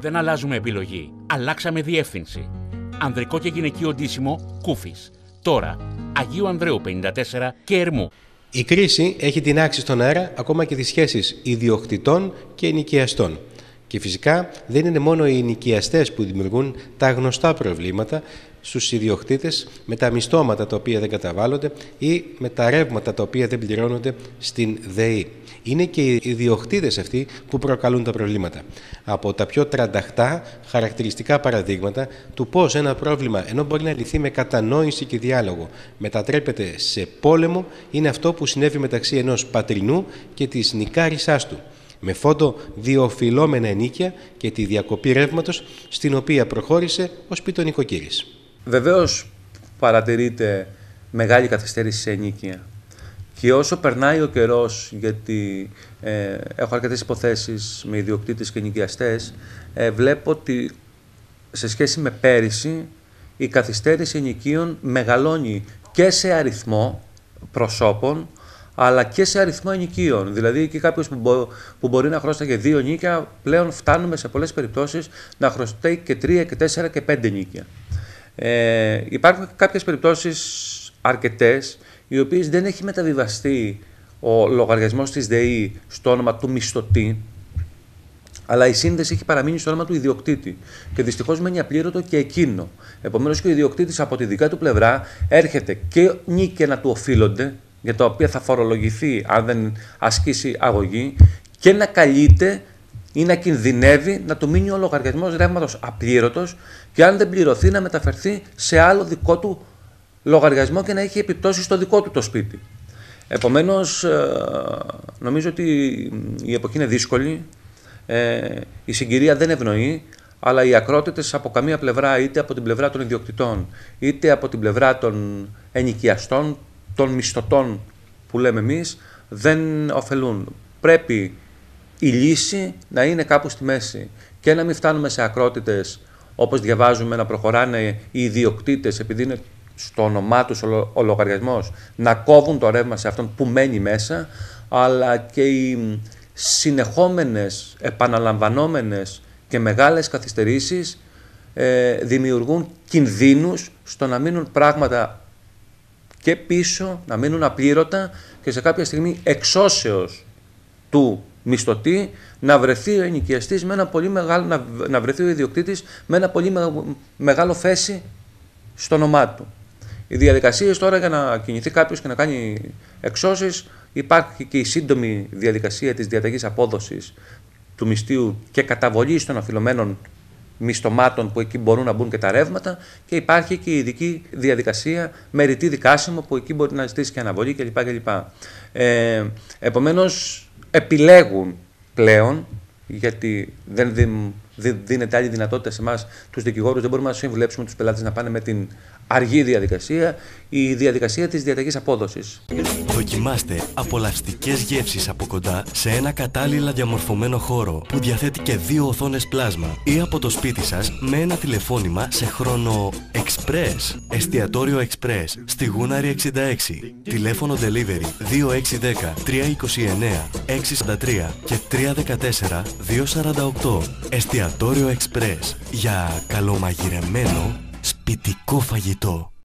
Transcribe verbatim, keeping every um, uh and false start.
Δεν αλλάζουμε επιλογή. Αλλάξαμε διεύθυνση. Ανδρικό και γυναικείο ντύσιμο Κούφης. Τώρα, Αγίου Ανδρέου πενήντα τέσσερα και Ερμού. Η κρίση έχει τινάξει στον αέρα ακόμα και τις σχέσεις ιδιοκτητών και ενοικιαστών. Και φυσικά δεν είναι μόνο οι ενοικιαστές που δημιουργούν τα γνωστά προβλήματα στους ιδιοκτήτες με τα μισθώματα τα οποία δεν καταβάλλονται ή με τα ρεύματα τα οποία δεν πληρώνονται στην ΔΕΗ. Είναι και οι ιδιοκτήτες αυτοί που προκαλούν τα προβλήματα. Από τα πιο τρανταχτά χαρακτηριστικά παραδείγματα του πώς ένα πρόβλημα, ενώ μπορεί να λυθεί με κατανόηση και διάλογο, μετατρέπεται σε πόλεμο, είναι αυτό που συνέβη μεταξύ ενός πατρινού και της νοικάρισσάς του, με φόντο δύο οφειλόμενα ενίκια και τη διακοπή ρεύματος, στην οποία προχώρησε ο σπιτονοικοκύρης. Βεβαίως παρατηρείται μεγάλη καθυστέρηση σε ενίκια. Και όσο περνάει ο καιρός, γιατί ε, έχω αρκετές υποθέσεις με ιδιοκτήτες και ενοικιαστές, ε, βλέπω ότι σε σχέση με πέρυσι η καθυστέρηση ενοικίων μεγαλώνει και σε αριθμό προσώπων, αλλά και σε αριθμό ενοικίων. Δηλαδή και κάποιος που, μπο, που μπορεί να χρωστάει δύο νίκια, πλέον φτάνουμε σε πολλές περιπτώσεις να χρωστάει και τρία και τέσσερα και πέντε νίκια. Ε, υπάρχουν κάποιες περιπτώσεις, αρκετές, οι οποίες δεν έχει μεταβιβαστεί ο λογαριασμός της ΔΕΗ στο όνομα του μισθωτή, αλλά η σύνδεση έχει παραμείνει στο όνομα του ιδιοκτήτη. Και δυστυχώς μένει απλήρωτο και εκείνο. Επομένως και ο ιδιοκτήτης από τη δικά του πλευρά έρχεται και νίκια να του οφείλονται, για τα οποία θα φορολογηθεί αν δεν ασκήσει αγωγή, και να καλείται ή να κινδυνεύει να του μείνει ο λογαριασμός ρεύματος απλήρωτος και αν δεν πληρωθεί να μεταφερθεί σε άλλο δικό του λογαριασμό και να έχει επιπτώσεις στο δικό του το σπίτι. Επομένως, νομίζω ότι η εποχή είναι δύσκολη, η συγκυρία δεν ευνοεί, αλλά οι ακρότητες από καμία πλευρά, είτε από την πλευρά των ιδιοκτητών, είτε από την πλευρά των ενοικιαστών, των μισθωτών που λέμε εμείς, δεν ωφελούν. Πρέπει η λύση να είναι κάπου στη μέση και να μην φτάνουμε σε ακρότητες, όπως διαβάζουμε, να προχωράνε οι ιδιοκτήτες, επειδή είναι στο όνομά τους ο λογαριασμός, να κόβουν το ρεύμα σε αυτόν που μένει μέσα, αλλά και οι συνεχόμενες, επαναλαμβανόμενες και μεγάλες καθυστερήσεις ε, δημιουργούν κινδύνους στο να μείνουν πράγματα και πίσω, να μείνουν απλήρωτα και σε κάποια στιγμή εξώσεως του μισθωτή να βρεθεί ο ενοικιαστής με ένα πολύ μεγάλο, να, να βρεθεί ο ιδιοκτήτης με ένα πολύ με, μεγάλο φέση στο όνομά του. Οι διαδικασίες τώρα για να κινηθεί κάποιος και να κάνει εξώσεις, υπάρχει και η σύντομη διαδικασία της διαταγής απόδοσης του μισθείου και καταβολής των οφειλωμένων μισθωμάτων που εκεί μπορούν να μπουν και τα ρεύματα, και υπάρχει και η ειδική διαδικασία με ρητή δικάσιμο που εκεί μπορεί να ζητήσει και αναβολή κλπ. κλπ. Ε, επομένως επιλέγουν πλέον, γιατί δεν δίνεται άλλη δυνατότητα σε εμάς τους δικηγόρους, δεν μπορούμε να συμβουλέψουμε τους πελάτες να πάνε με την αργή διαδικασία, η διαδικασία της διαταγής απόδοσης. Δοκιμάστε απολαυστικές γεύσεις από κοντά σε ένα κατάλληλα διαμορφωμένο χώρο που διαθέτει και δύο οθόνες πλάσμα, ή από το σπίτι σας με ένα τηλεφώνημα σε χρόνο Express. Εστιατόριο Express στη Γούναρη εξήντα έξι. Τηλέφωνο delivery δύο έξι ένα μηδέν τρία δύο εννέα έξι σαράντα τρία και τρία ένα τέσσερα δύο σαράντα οκτώ. Εστιατόριο Express για καλομαγειρεμένο σπιτικό φαγητό.